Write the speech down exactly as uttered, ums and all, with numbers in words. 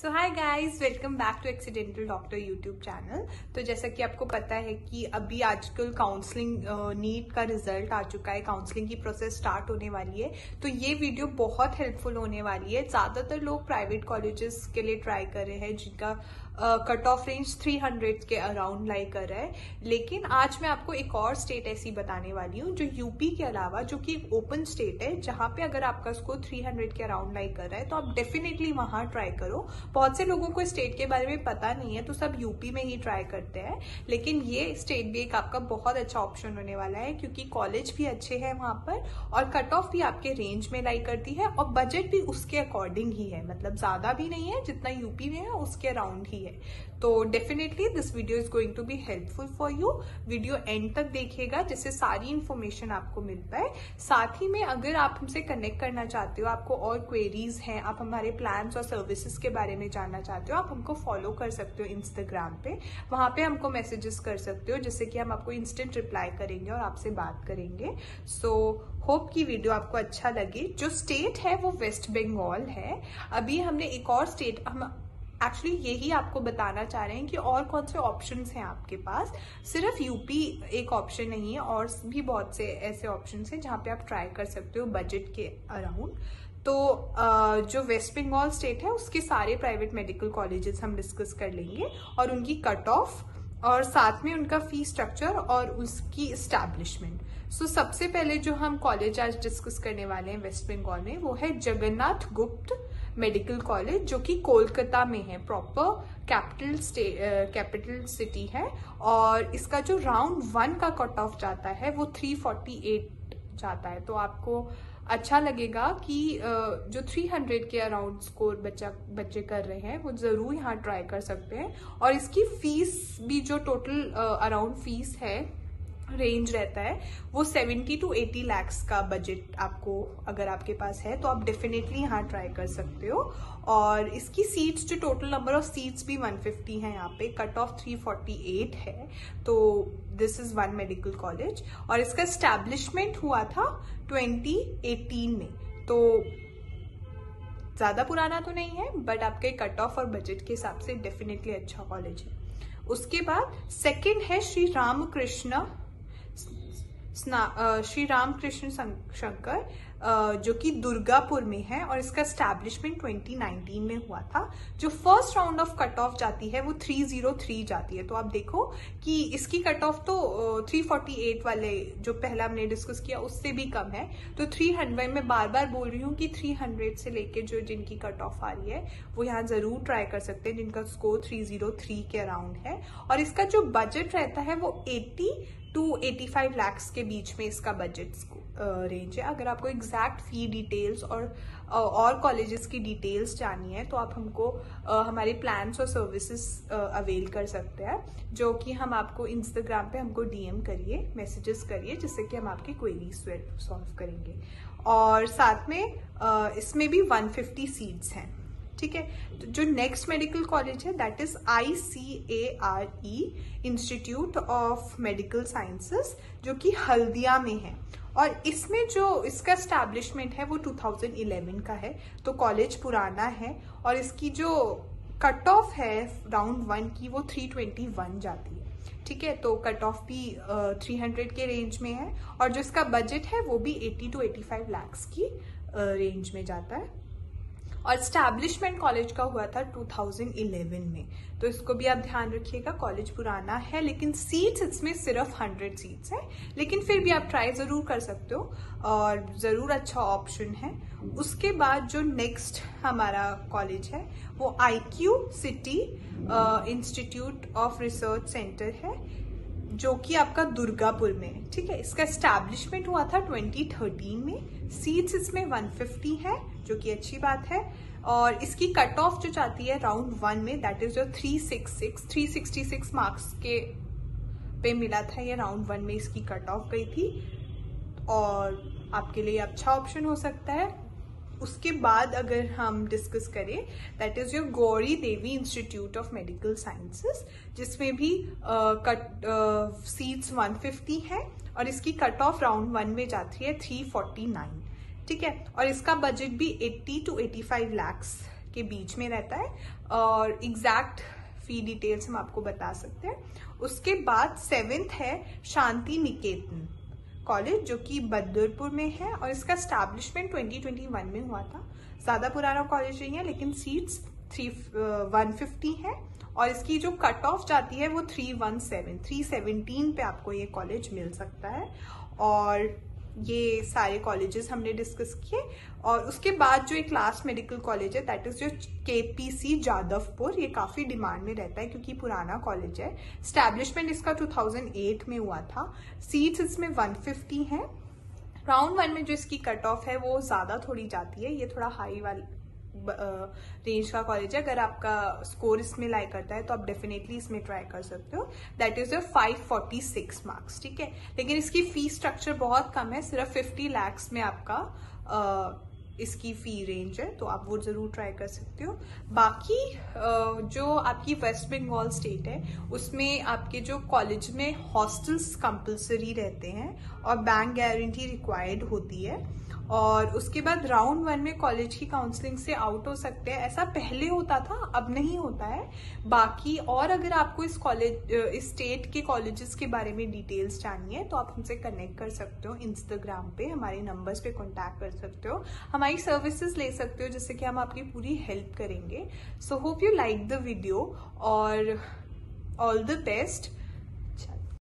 So hi guys, welcome back to accidental doctor YouTube channel. तो जैसा कि आपको पता है कि अभी आजकल काउंसलिंग नीट का रिजल्ट आ चुका है, काउंसलिंग की प्रोसेस स्टार्ट होने वाली है। तो ये वीडियो बहुत हेल्पफुल होने वाली है। ज्यादातर लोग प्राइवेट कॉलेजेस के लिए ट्राई कर रहे हैं जिनका कट ऑफ रेंज तीन सौ के अराउंड लाई कर रहा है, लेकिन आज मैं आपको एक और स्टेट ऐसी बताने वाली हूँ जो यूपी के अलावा, जो कि एक ओपन स्टेट है, जहां पे अगर आपका स्कोर तीन सौ के अराउंड लाई कर रहा है तो आप डेफिनेटली वहां ट्राई करो। बहुत से लोगों को स्टेट के बारे में पता नहीं है तो सब यूपी में ही ट्राई करते हैं, लेकिन ये स्टेट भी एक आपका बहुत अच्छा ऑप्शन होने वाला है क्योंकि कॉलेज भी अच्छे हैं वहां पर और कट ऑफ भी आपके रेंज में लाई करती है और बजट भी उसके अकॉर्डिंग ही है, मतलब ज्यादा भी नहीं है, जितना यूपी में है उसके अराउंड ही है। तो definitely this video is going to be helpful for you. Video end तक देखिएगा जिससे सारी इंफॉर्मेशन आपको मिल पाए। साथ ही में अगर आप हमसे कनेक्ट करना चाहते हो, आपको और क्वेरीज हैं, आप हमारे प्लान्स और सर्विसेज के बारे में जानना चाहते हो, आप हमको फॉलो कर सकते हो इंस्टाग्राम पे। वहां पे हमको मैसेजेस कर सकते हो जिससे कि हम आपको इंस्टेंट रिप्लाई करेंगे और आपसे बात करेंगे। सो होप की वीडियो आपको अच्छा लगे। जो स्टेट है वो वेस्ट बंगाल है। अभी हमने एक और स्टेट, हम एक्चुअली यही आपको बताना चाह रहे हैं कि और कौन से ऑप्शंस हैं आपके पास। सिर्फ यूपी एक ऑप्शन नहीं है, और भी बहुत से ऐसे ऑप्शंस हैं जहां पे आप ट्राई कर सकते हो बजट के अराउंड। तो जो वेस्ट बंगाल स्टेट है उसके सारे प्राइवेट मेडिकल कॉलेजेस हम डिस्कस कर लेंगे और उनकी कट ऑफ और साथ में उनका फी स्ट्रक्चर और उसकी एस्टैब्लिशमेंट। सो so, सबसे पहले जो हम कॉलेज आज डिस्कस करने वाले हैं वेस्ट बंगाल में वो है जगन्नाथ गुप्त मेडिकल कॉलेज, जो कि कोलकाता में है, proper capital stay capital city है। और इसका जो राउंड वन का कट ऑफ जाता है वो तीन सौ अड़तालीस जाता है। तो आपको अच्छा लगेगा कि जो तीन सौ के अराउंड स्कोर बच्चा बच्चे कर रहे हैं वो जरूर यहाँ ट्राई कर सकते हैं। और इसकी फीस भी, जो टोटल अराउंड फीस है, रेंज रहता है वो सत्तर टू अस्सी लाख्स का बजट आपको अगर आपके पास है तो आप डेफिनेटली यहाँ ट्राई कर सकते हो। और इसकी सीट्स, जो टोटल नंबर ऑफ सीट्स भी एक सौ पचास है यहाँ पे, कट ऑफ तीन सौ अड़तालीस है। तो this is one medical college और इसका एस्टैब्लिशमेंट हुआ था दो हज़ार अठारह में। तो ज्यादा पुराना तो नहीं है, बट आपके कट ऑफ और बजट के हिसाब से डेफिनेटली अच्छा कॉलेज है। उसके बाद सेकंड है श्री रामकृष्ण श्री रामकृष्ण शंकर, जो कि दुर्गापुर में है और इसका एस्टैब्लिशमेंट दो हज़ार उन्नीस में हुआ था। जो first round of cut off जाती है वो तीन सौ तीन जाती है। तो आप देखो कि इसकी कट ऑफ तो तीन सौ अड़तालीस वाले जो पहला हमने डिस्कस किया उससे भी कम है। तो तीन सौ, मैं बार बार बोल रही हूँ कि तीन सौ से लेके जो जिनकी कट ऑफ आ रही है वो यहाँ जरूर ट्राई कर सकते हैं, जिनका स्कोर तीन सौ तीन के अराउंड है। और इसका जो बजट रहता है वो अस्सी टू पचासी लाख्स के बीच में इसका बजट रेंज है। अगर आपको एग्जैक्ट फी डिटेल्स और और कॉलेजेस की डिटेल्स जाननी है तो आप हमको आ, हमारे प्लान्स और सर्विसेज अवेल कर सकते हैं, जो कि हम आपको इंस्टाग्राम पे हमको डीएम करिए, मैसेजेस करिए, जिससे कि हम आपकी क्वेरीज सॉल्व करेंगे। और साथ में आ, इसमें भी एक सौ पचास सीट्स हैं, ठीक है। तो जो नेक्स्ट मेडिकल कॉलेज है that is I C A R E institute of medical sciences, जो कि हल्दिया में है। और इसमें जो इसका एस्टैब्लिशमेंट है वो दो हज़ार ग्यारह का है, तो कॉलेज पुराना है। और इसकी जो कट ऑफ है राउंड वन की वो तीन सौ इक्कीस जाती है, ठीक है। तो कट ऑफ भी तीन सौ के रेंज में है और जो इसका बजट है वो भी अस्सी टू पचासी लाख्स की रेंज में जाता है। और एस्टैब्लिशमेंट कॉलेज का हुआ था दो हज़ार ग्यारह में, तो इसको भी आप ध्यान रखिएगा। कॉलेज पुराना है लेकिन सीट्स इसमें सिर्फ सौ सीट्स है, लेकिन फिर भी आप ट्राई जरूर कर सकते हो और जरूर अच्छा ऑप्शन है। उसके बाद जो नेक्स्ट हमारा कॉलेज है वो I Q city institute of research centre है, जो कि आपका दुर्गापुर में है, ठीक है। इसका एस्टैब्लिशमेंट हुआ था दो हज़ार तेरह में। सीट्स इसमें एक सौ पचास है, जो कि अच्छी बात है। और इसकी कट ऑफ जो जाती है राउंड वन में दैट इज जो तीन सौ छियासठ तीन सौ छियासठ मार्क्स के पे मिला था, ये राउंड वन में इसकी कट ऑफ गई थी और आपके लिए अच्छा ऑप्शन हो सकता है। उसके बाद अगर हम डिस्कस करें that is your Gouri Devi institute of medical sciences, जिसमें भी कट सीट्स एक सौ पचास है और इसकी कट ऑफ राउंड वन में जाती है तीन सौ उनचास, ठीक है। और इसका बजट भी अस्सी टू पचासी लाख्स के बीच में रहता है, और एग्जैक्ट फी डिटेल्स हम आपको बता सकते हैं। उसके बाद सेवेंथ है शांति निकेतन कॉलेज, जो कि बदरपुर में है, और इसका स्टैब्लिशमेंट ट्वेंटी ट्वेंटी वन में हुआ था। ज्यादा पुराना कॉलेज नहीं है, लेकिन सीट्स थ्री वन फिफ्टी है, और इसकी जो कट ऑफ जाती है वो three one seven three seventeen पे आपको ये कॉलेज मिल सकता है। और ये सारे कॉलेजेस हमने डिस्कस किए। और उसके बाद जो एक लास्ट मेडिकल कॉलेज है दैट इज जो केपीसी जादवपुर, ये काफी डिमांड में रहता है क्योंकि पुराना कॉलेज है। स्टैब्लिशमेंट इसका टू थाउजेंड एट में हुआ था। सीट्स इसमें वन फिफ्टी है। राउंड वन में जो इसकी कट ऑफ है वो ज्यादा थोड़ी जाती है, ये थोड़ा हाई वाली रेंज का कॉलेज है। अगर आपका स्कोर इसमें लाई करता है तो आप डेफिनेटली इसमें ट्राई कर सकते हो। That is five forty six marks, ठीक है। लेकिन इसकी फी स्ट्रक्चर बहुत कम है, सिर्फ फिफ्टी लैक्स में आपका आ, इसकी फी रेंज है, तो आप वो जरूर ट्राई कर सकते हो। बाकी जो आपकी वेस्ट बंगाल स्टेट है उसमें आपके जो कॉलेज में हॉस्टल्स कंपलसरी रहते हैं और बैंक गारंटी रिक्वायर्ड होती है। और उसके बाद राउंड वन में कॉलेज की काउंसलिंग से आउट हो सकते हैं, ऐसा पहले होता था, अब नहीं होता है। बाकी और अगर आपको इस कॉलेज इस स्टेट के कॉलेजेस के बारे में डिटेल्स जाननी है तो आप हमसे कनेक्ट कर सकते हो इंस्टाग्राम पे, हमारे नंबर्स पे कांटेक्ट कर सकते हो, हमारी सर्विसेज ले सकते हो, जिससे कि हम आपकी पूरी हेल्प करेंगे। So hope you like the video और ऑल द बेस्ट।